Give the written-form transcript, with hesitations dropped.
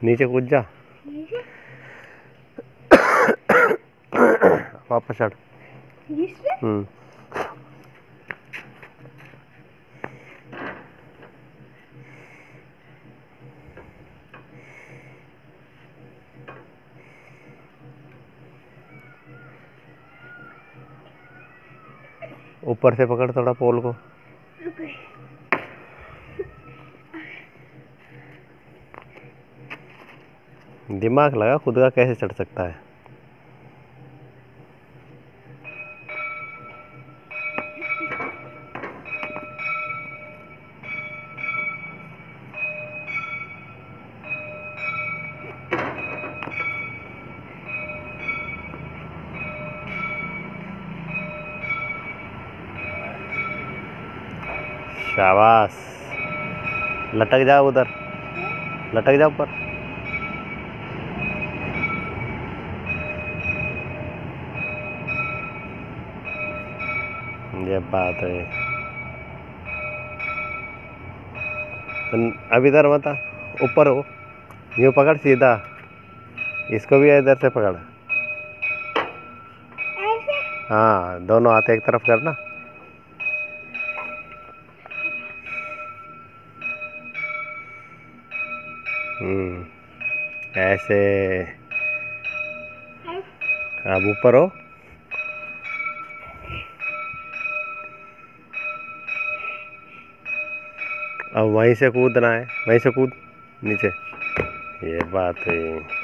नीचे कूद जा। वापस चढ़। ऊपर से पकड़ थोड़ा पोल को। दिमाग लगा खुद का कैसे चढ़ सकता है। शाबाश। लटक जाओ उधर, लटक जाओ ऊपर। ये बात है। अब इधर मत आ, ऊपर हो। यूँ पकड़ सीधा, इसको भी इधर से पकड़। हाँ, दोनों हाथ एक तरफ करना। ऐसे। अब ऊपर हो। अब वहीं से कूदना है, वहीं से कूद नीचे। ये बात है।